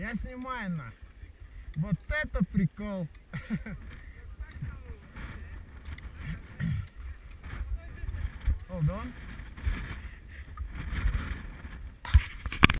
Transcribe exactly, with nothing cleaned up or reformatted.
Я снимаю на. Вот это прикол. Hold on.